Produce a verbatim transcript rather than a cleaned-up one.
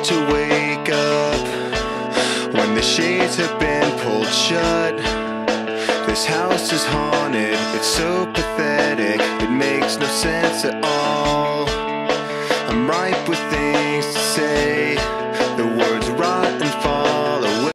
to wake up when the shades have been pulled shut. This house is haunted, it's so pathetic, it makes no sense at all.